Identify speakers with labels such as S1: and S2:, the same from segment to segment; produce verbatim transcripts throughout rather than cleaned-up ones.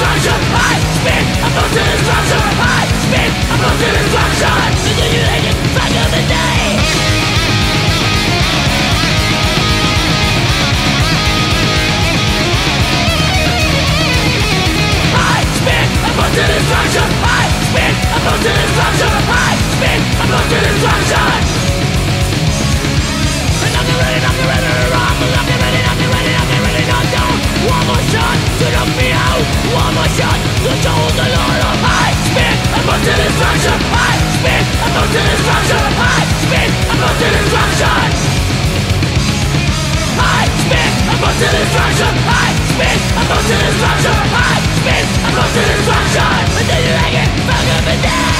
S1: destruction. I spin, I'm close to destruction. I spin, I'm close to destruction. Until you make it back of the day. I spin, I'm close to destruction. I spin, I'm close to destruction. I spin, I'm close to destruction. Nothing ready, nothing ready to rock. Nothing ready, nothing ready, nothing ready to down. One more shot to knock me out. One more shot to hold the Lord of I spin, I'm close to destruction. I spin, I'm close to destruction. I spin, I'm close to destruction. I spin, I'm close to destruction. I spin, I'm close to destruction. I spin, I'm close to destruction. Until you make it back up and down.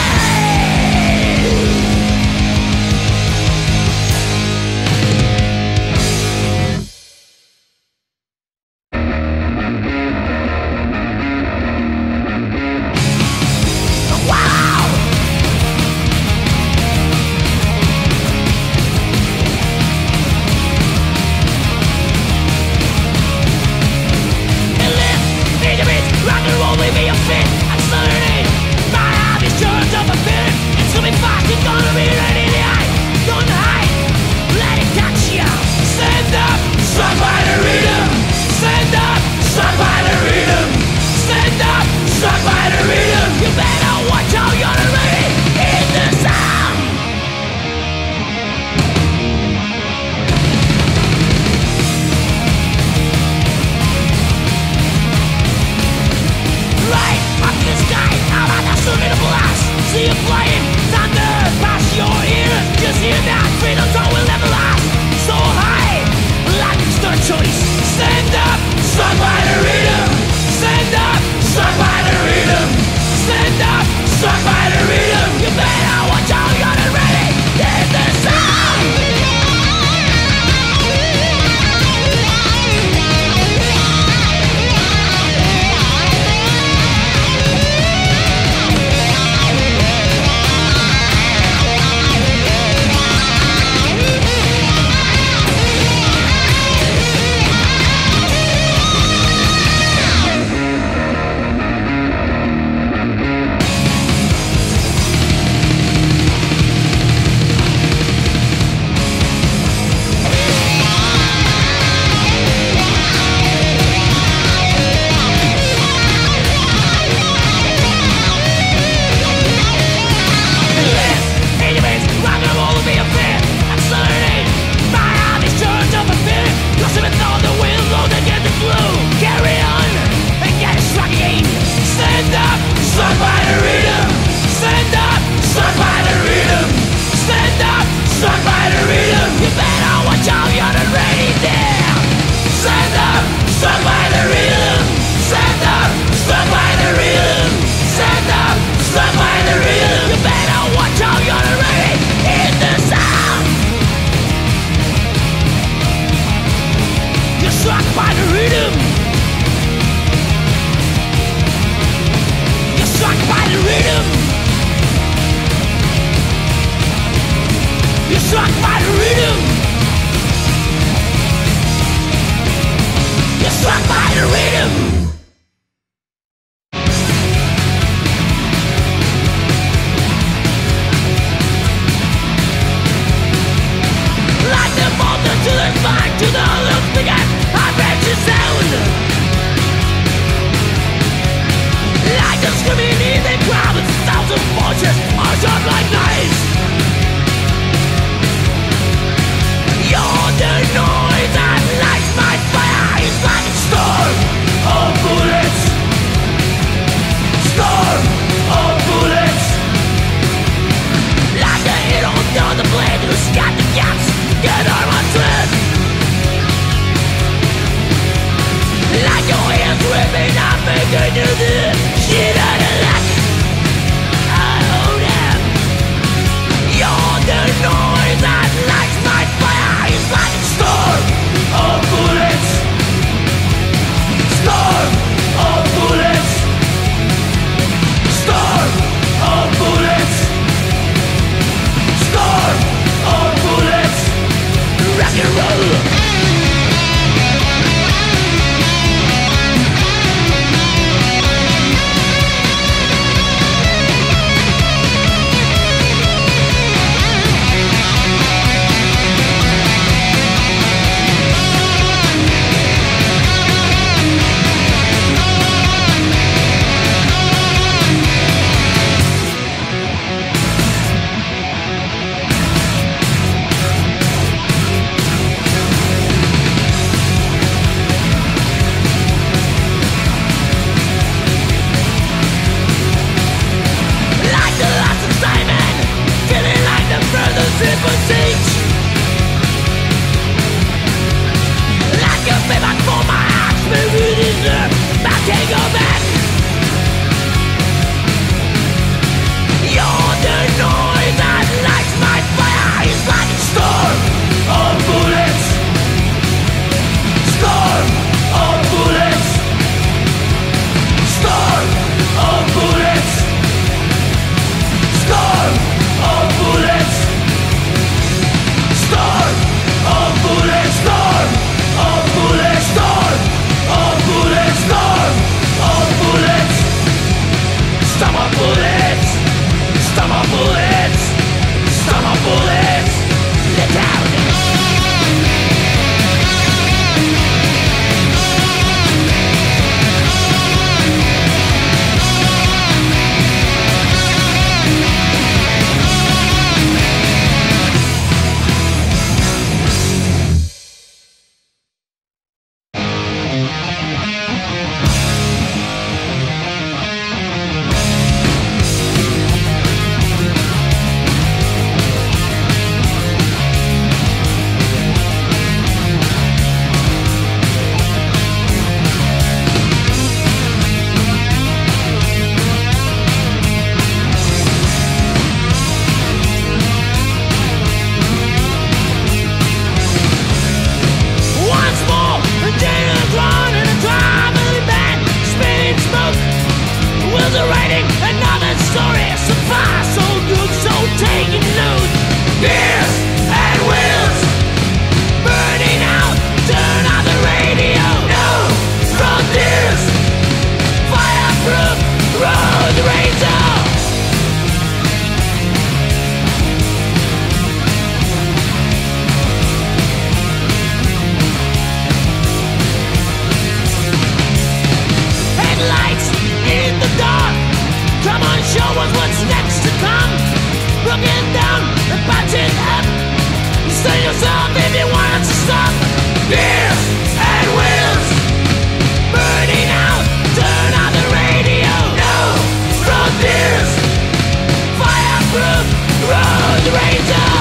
S1: show us what's next to come. Looking down and punching up. Say yourself if you want to stop. Gears and wheels burning out. Turn on the radio. No frontiers. Fireproof road razor.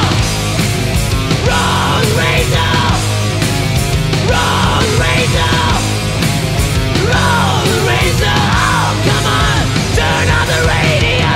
S1: Road razor. Road razor. Road razor. Oh, come on. Turn on the radio.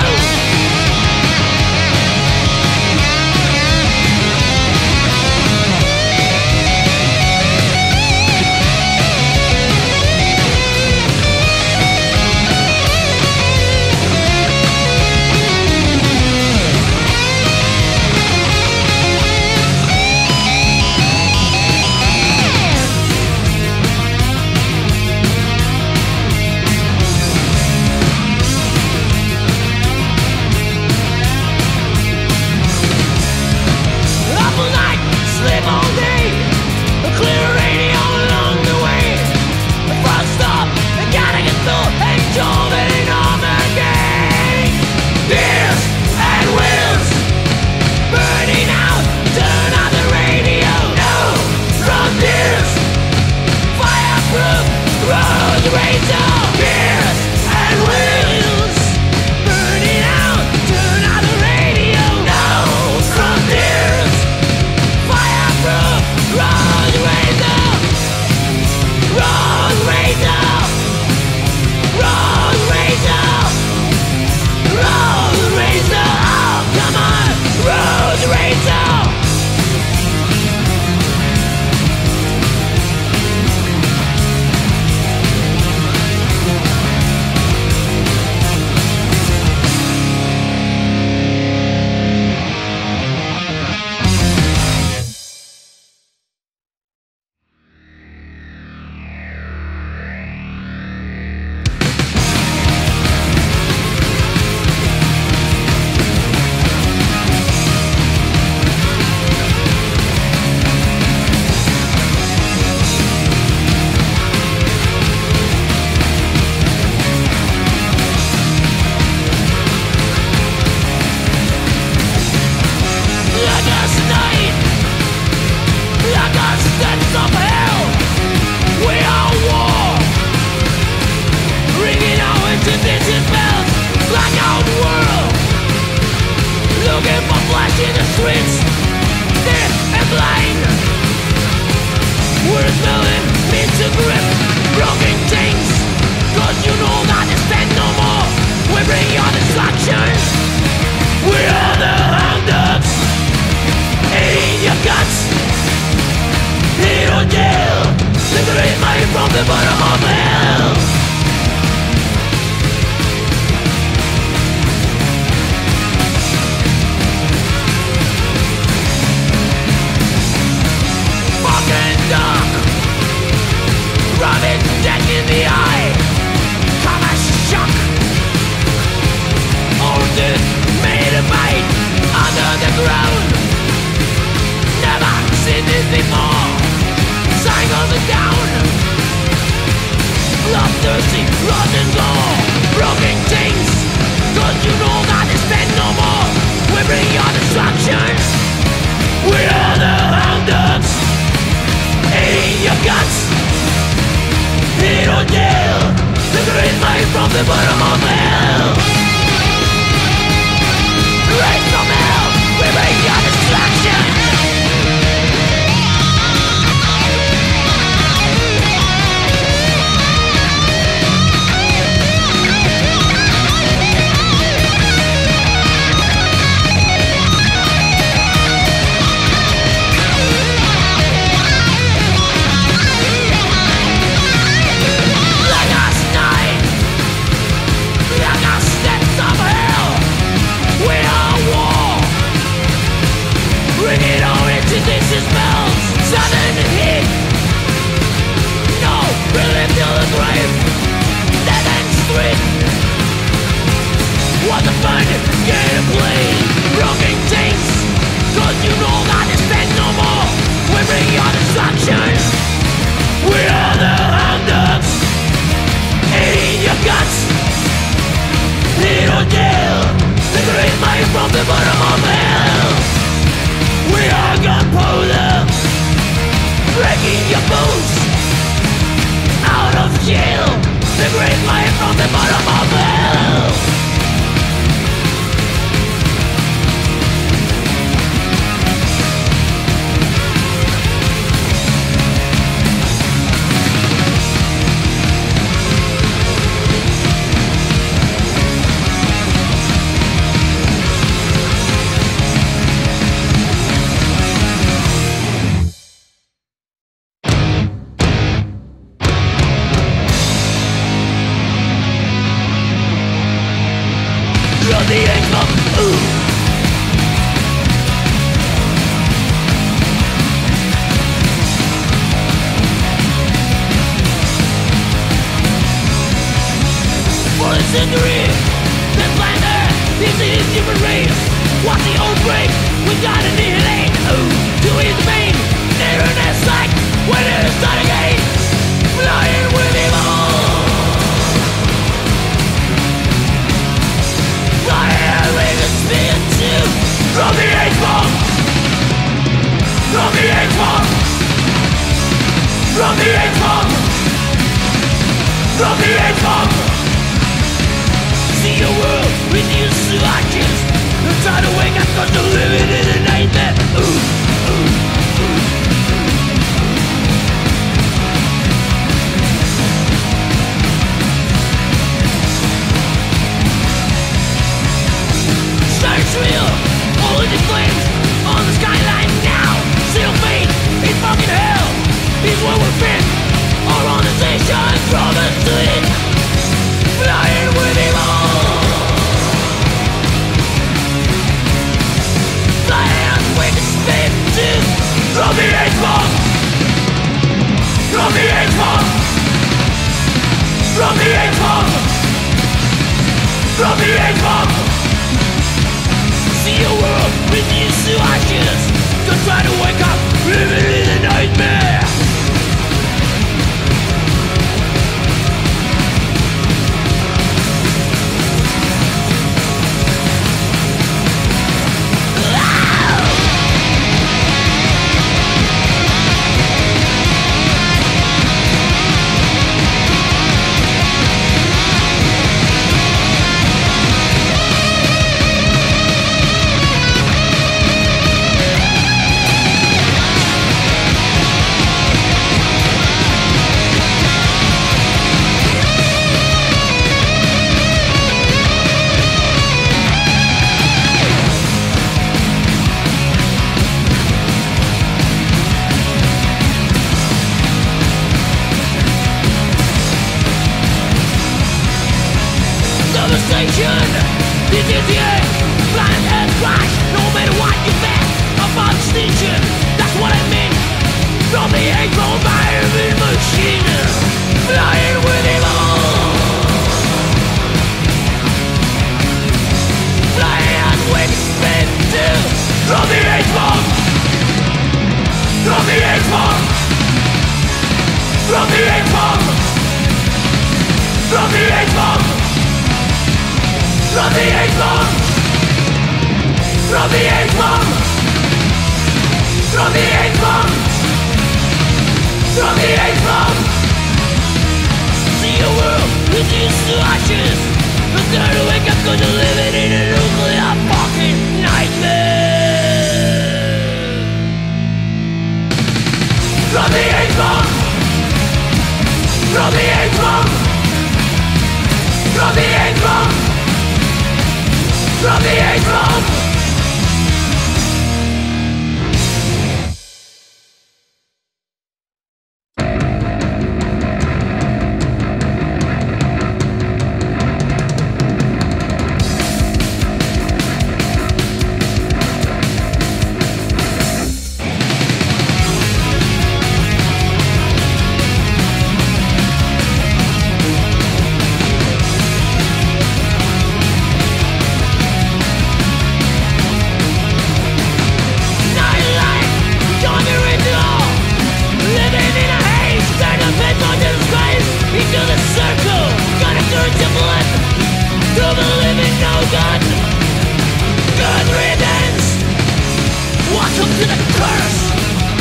S1: Like last night, like The Great Mayhem from the bottom of hell. From the edge of ooh. For the century, the planet is a human race. Watch the old break, we got annihilate. Ooh, to his pain, nearness like when it is done again. Flying with evil. From the H-bomb, from the H-bomb, from the H-bomb, from the H-bomb. See your world reduced to ashes. Don't try to wake up 'cause you're living in a nightmare. Ooh, ooh, ooh. Starts real. All the flames on the skyline now. Still fate in fucking hell is what we're fit. Our organization promised to it. Flying with evil. Flying with spin to. From the H-bomb. From the H-bomb. From the H-bomb. From the H-bomb. See your world reduced to ashes. Don't try to wake up, living in a nightmare. Devastation, D D T A, blind and crash. No matter what you bet, about extinction. That's what I mean. From the H-bomb firing machine, flying with evil. Flying with spin too. From the H-bomb. From the H-bomb. From the H-bomb. From the H-bomb. From the H-bomb. From the H-bomb. From the H-bomb. From the H-bomb. See your world reduced to ashes. Don't try to wake up 'cause you're living in a nuclear fucking nightmare. From the H-bomb. From the H-bomb. From the H-bomb. From the H-bomb.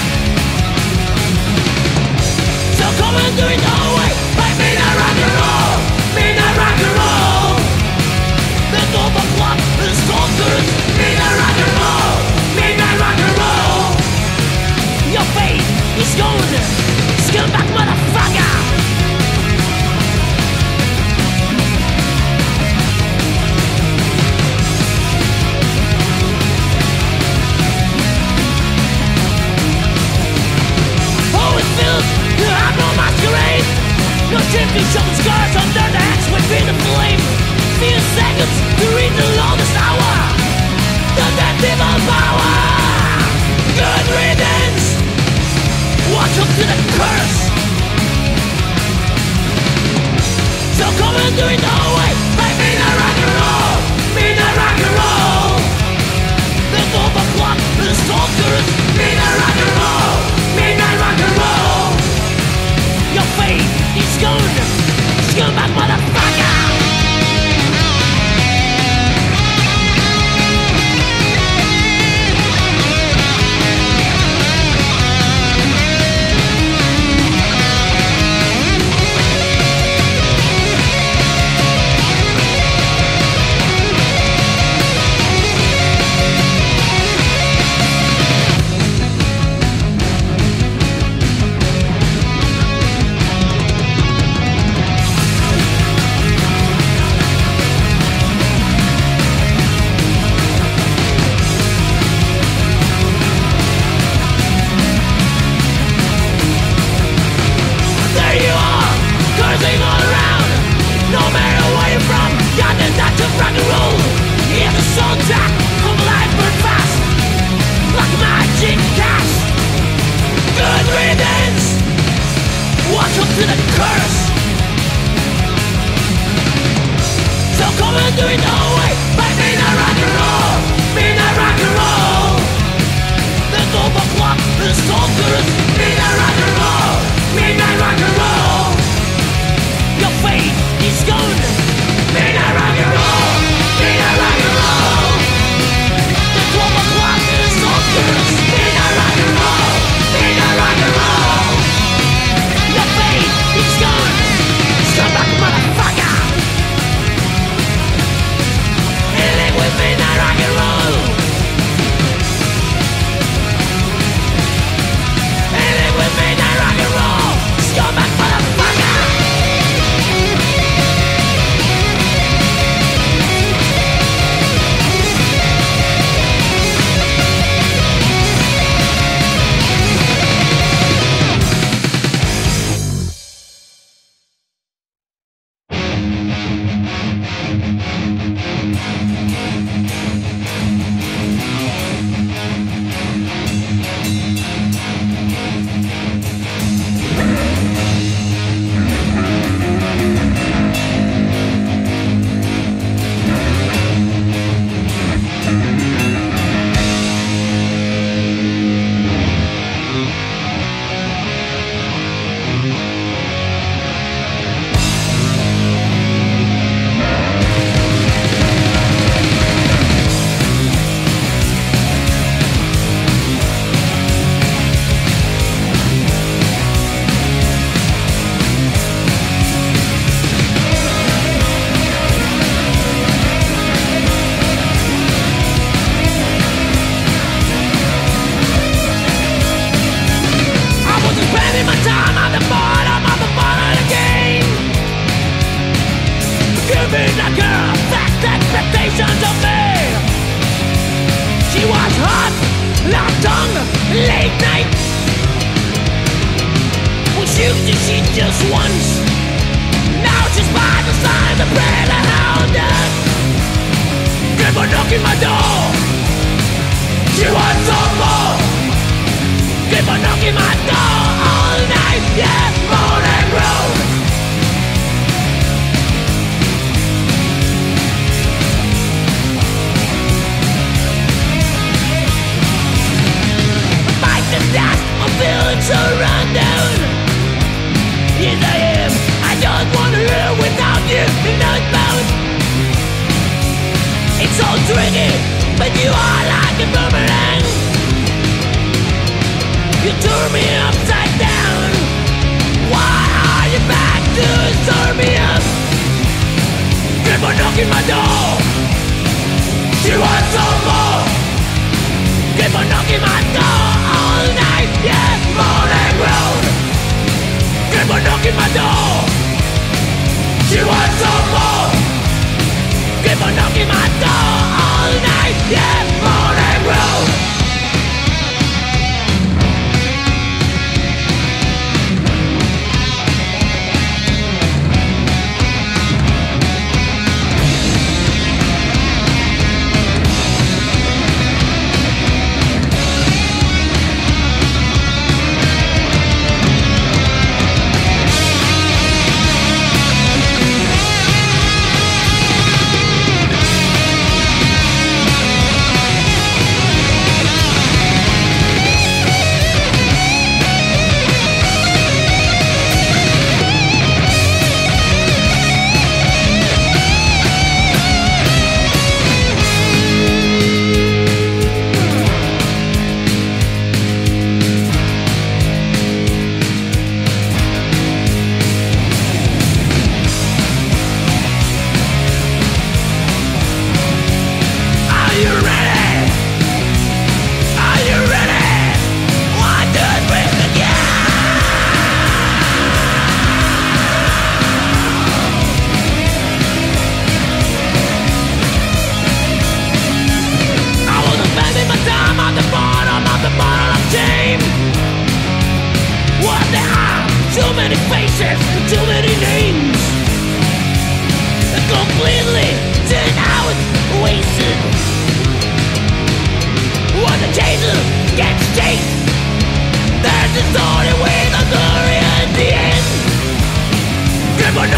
S1: During the hallway, I mean I rock and roll. If each other's scars under the axe would be the flame. Few seconds to read the longest hour. The death evil power. Good riddance. Watch up to the curse. So come and do it all way. Like midnight rock and roll. Midnight rock and roll. The global clock, the stalkers. Midnight rock and roll. Midnight rock and roll. Your fate is gone. Scumbag motherfucker.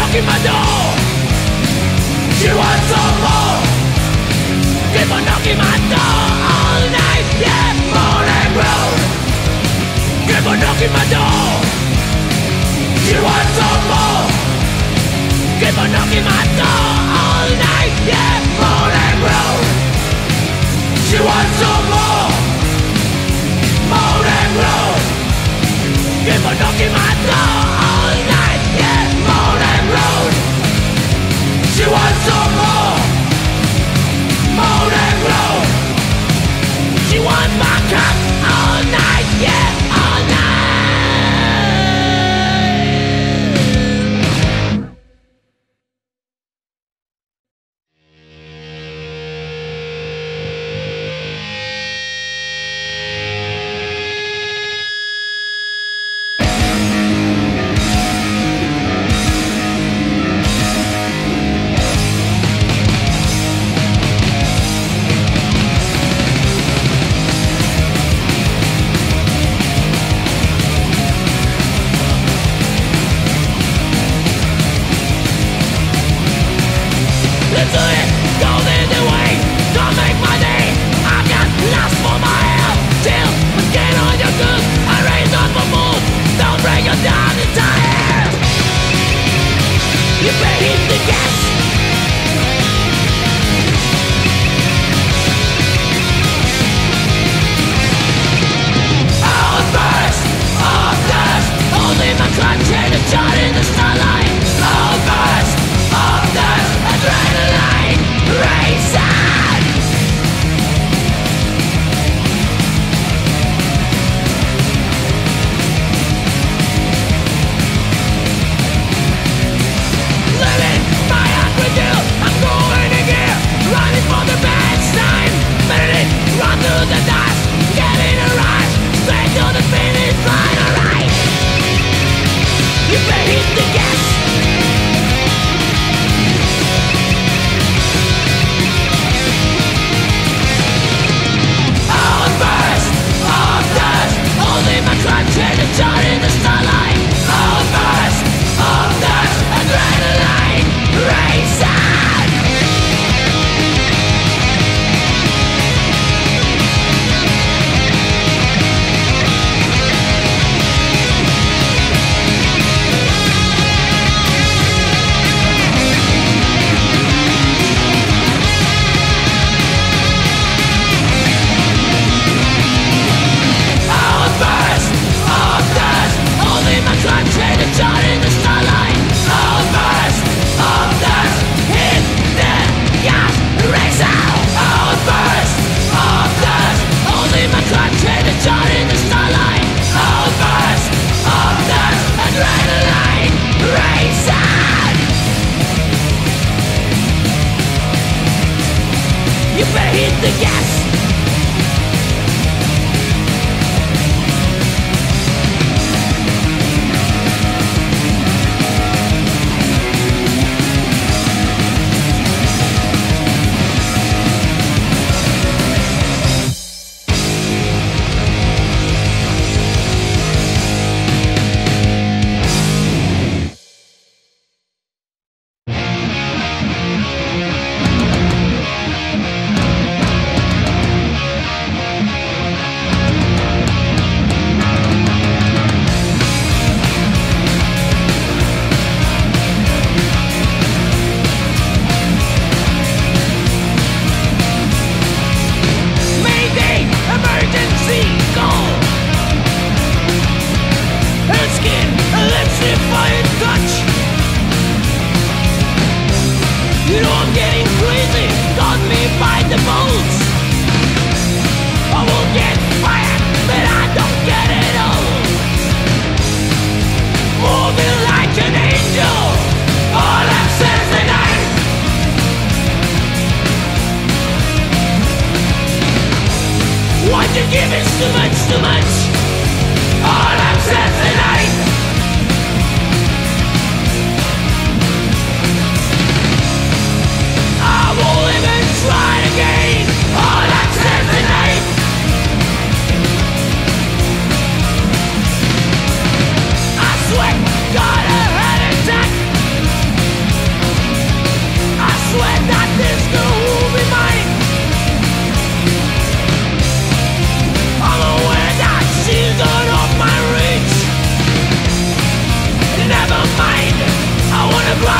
S1: knocking my door. She wants some more. Keep on knocking my door all night, yeah, morning road. Keep on knocking my door. She wants some more. Keep on knocking my door all night, yeah, morning road. She wants some more. Morning road. Keep on knocking my door all night, yeah, morning road. She wants some more. Morning road. She wants my cock all night, yeah, all night.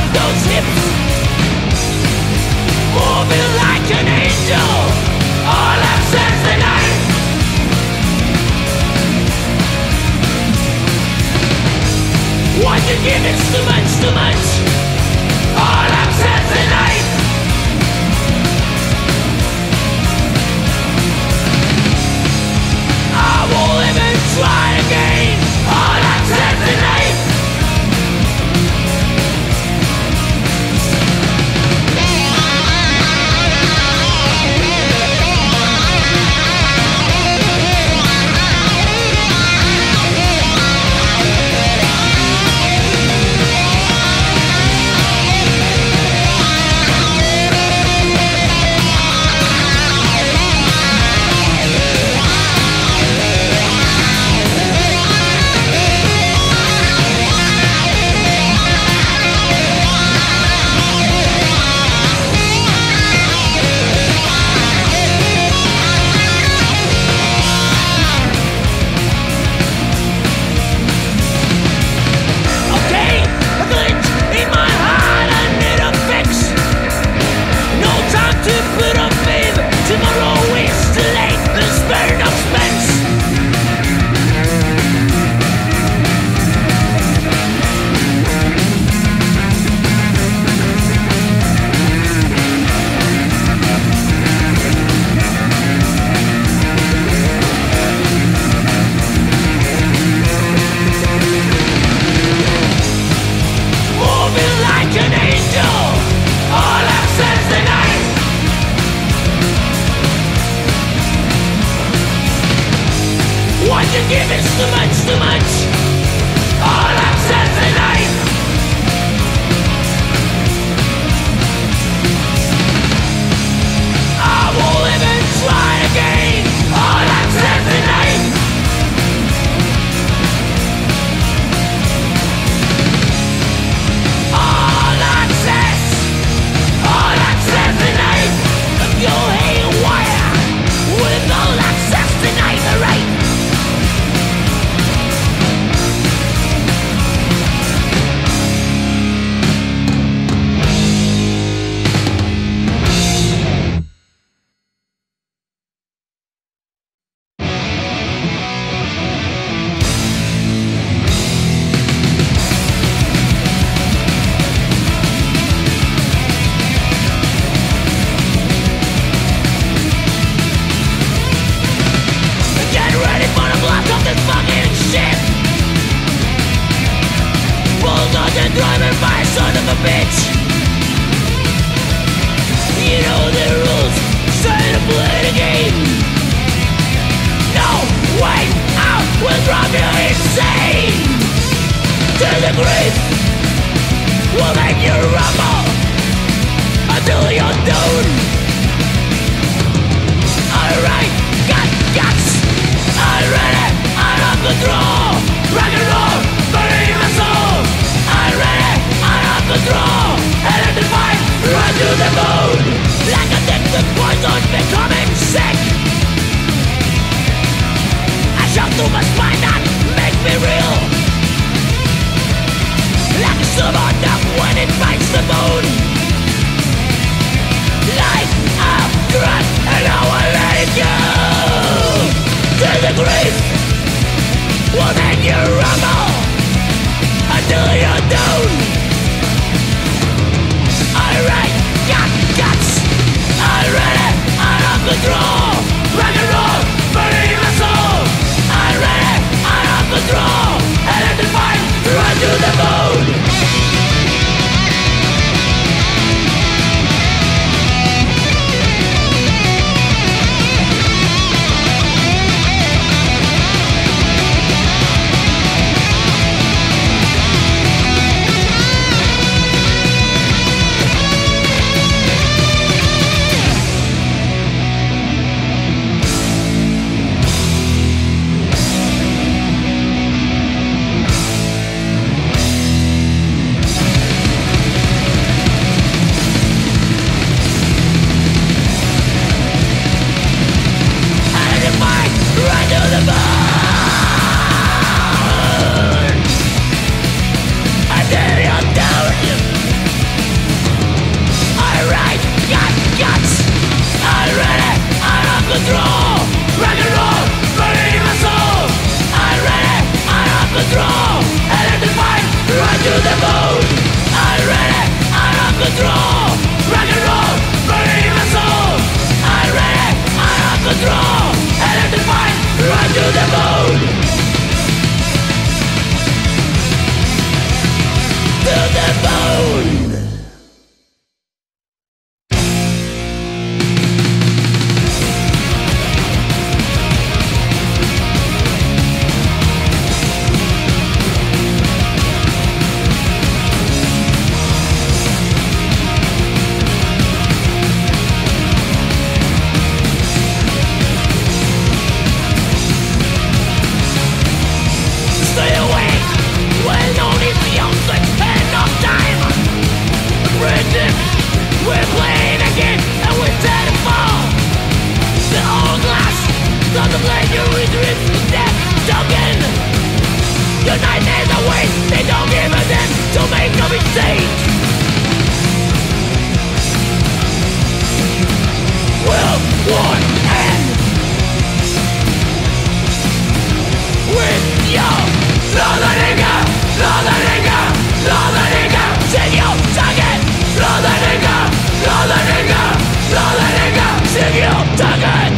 S1: those hips, moving like an angel. All access denied. What you give is too much, too much. All access denied. I won't even try again. All access denied. one end with you. Roderiga, Roderiga, Roderiga, sing your target. Roderiga, Roderiga, Roderiga, sing your target.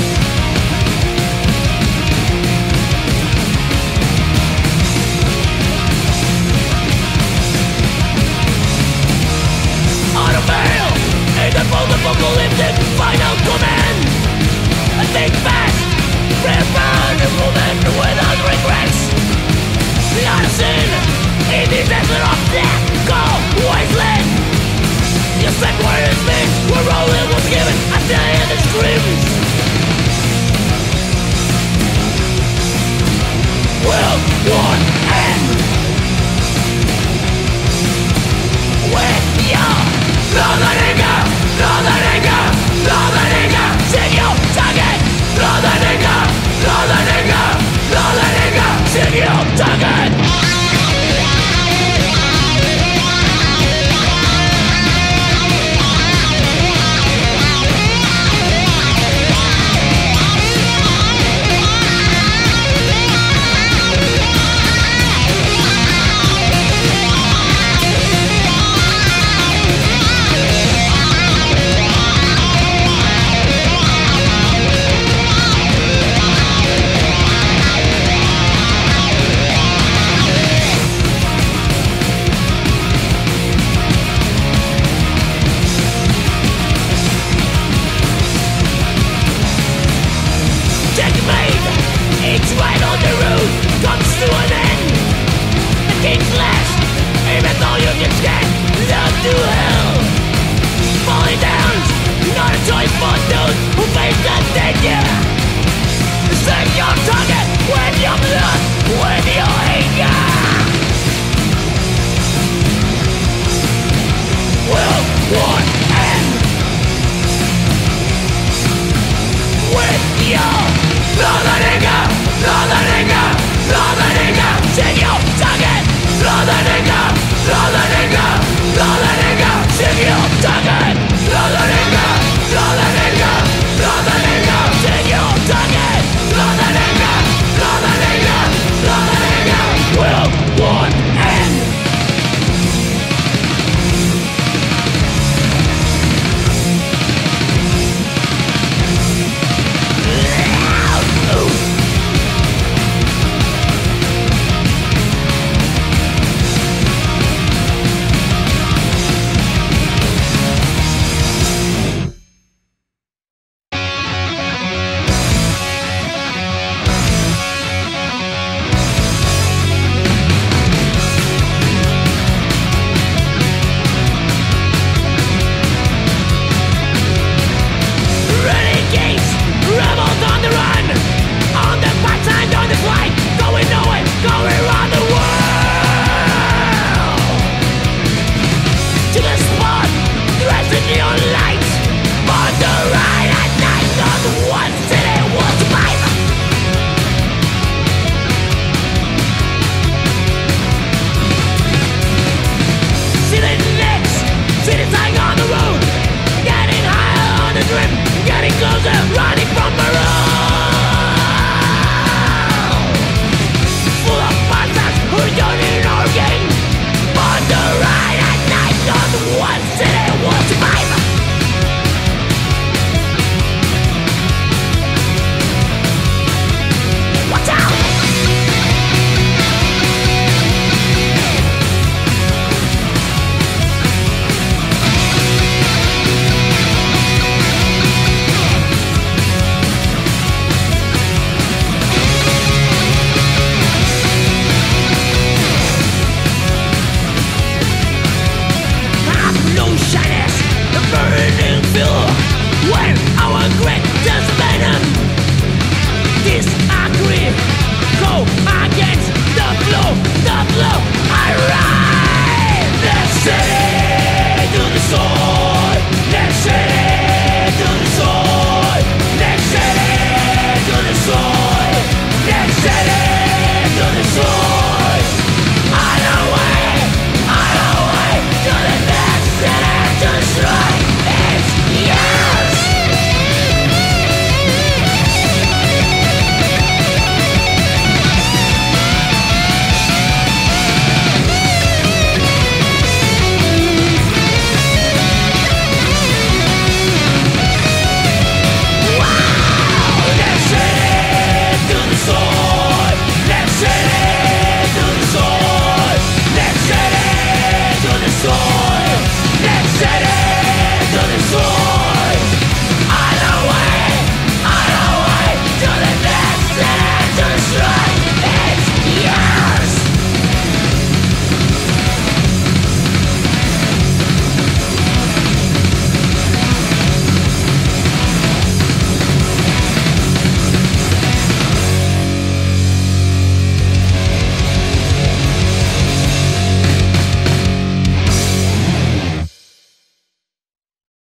S1: Apocalyptic final command. Think fast, prepare the movement without regrets. The unseen in the desert of death, go wasteland. You said where it means, where all it was given, I tell you the screams. Will one end with you, Roderiga. Roderiga, Roderiga, sing your target. Roderiga, Roderiga, Roderiga, sing your target. strength.